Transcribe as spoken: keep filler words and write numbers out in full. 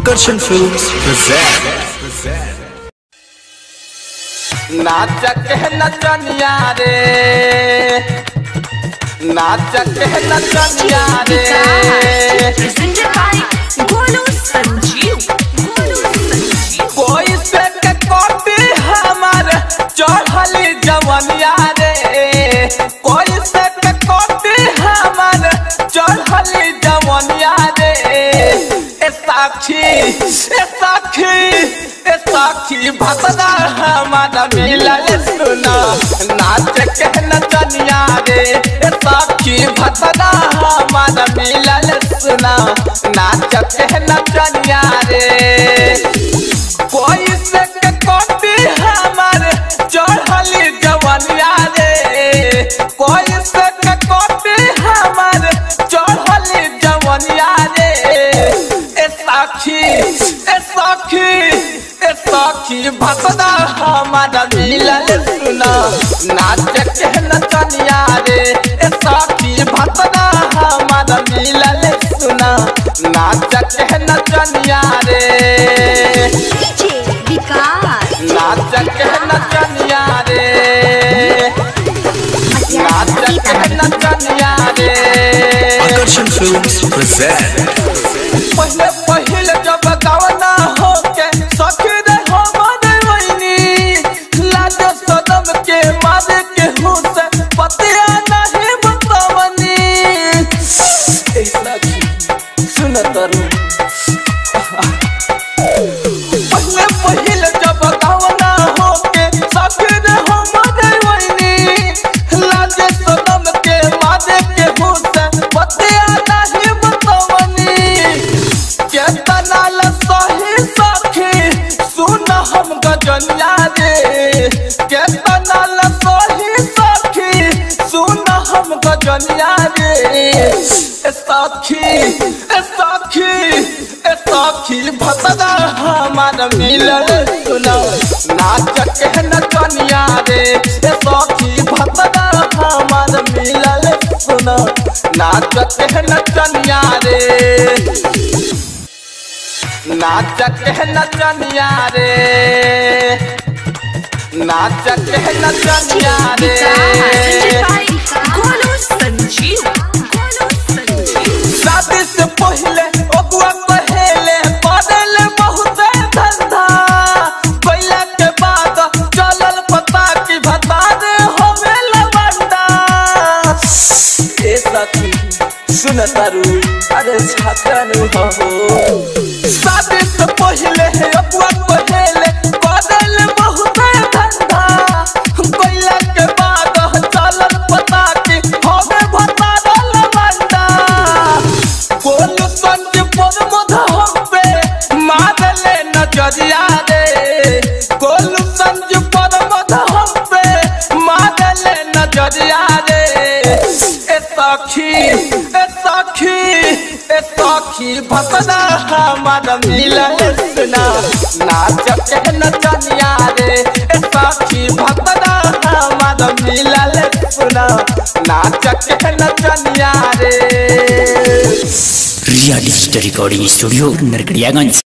Akarshan Films present नाचक है नचनिया रे, नाचक है नचनिया रे, कोई से के कॉपी हमार चढ़ली जवनिया रे, कोई से के कॉपी हमार चढ़ली जवनिया रे। ए साक्षी ए साक्षी ए साक्षी भतदा हमारा मिलल सुना, नाच के नचनिया रे। ए साक्षी भतदा हमारा मिलल सुना, नाच के नचनिया रे। कोई से के कॉपी हमार चढ़ली जवनिया रे, कोई से के कॉपी हमार चढ़ली जवनिया रे। ए साक्षी ए साक्षी ए साक्षी भतदा हमारा मिलल सुना, नाच के नचनिया रे। ए साक्षी भतदा हमारा मिलल सुना, नाच के नचनिया रे, नाच के नचनिया रे, नाच के नचनिया रे। Akarshan Films present पहले पहले जब गावना होके सखी रे हमरे वैनी, लाज सदम के मारे के हुस पतिया नहीं बतावनी। ए सखी सुन तरू, पहले पहले जब गावना होके सखी रे हमरे वैनी, लाज सदम के मारे के हुस पतिया नहीं बतावनी। केतना ल सही सखी सुन हम गजनिया रे, केतना ल सही सखी सुन हम गजनिया रे। ए सखी ए सखी ए सखी भतदा हमार मिलल सुना, नाच के नचनिया रे। ए सखी भतदा हमार मिलल सुना, नाच के नचनिया रे, नाच के नचनिया रे, नाच के नचनिया रे। शादी से पहले ओगुआ पहले बदल बहुत धंधा, कोयला के बाद चलल पता की भता रे होवे लवंडा। ए सखी सुन तारू, अरे छाकनु हो। शादी से पहले ओगुआ पहले बदल बहुत धंधा, कोयला के बाद चलल पता की होवे भता रे लवंडा। गोलू संज पर मधा हम पे मारले नजरिया रे, गोलू संज पर मधा हम पे मारले नजरिया रे। ए सखी ए सखी ए सखी भतदा हमारा मिलल सुना, नाच के नचनिया रे। ए सखी भतदा हमारा मिलल सुना, नाच के नचनिया रे। Ria Digital Recording Studio, Narkadiaganj।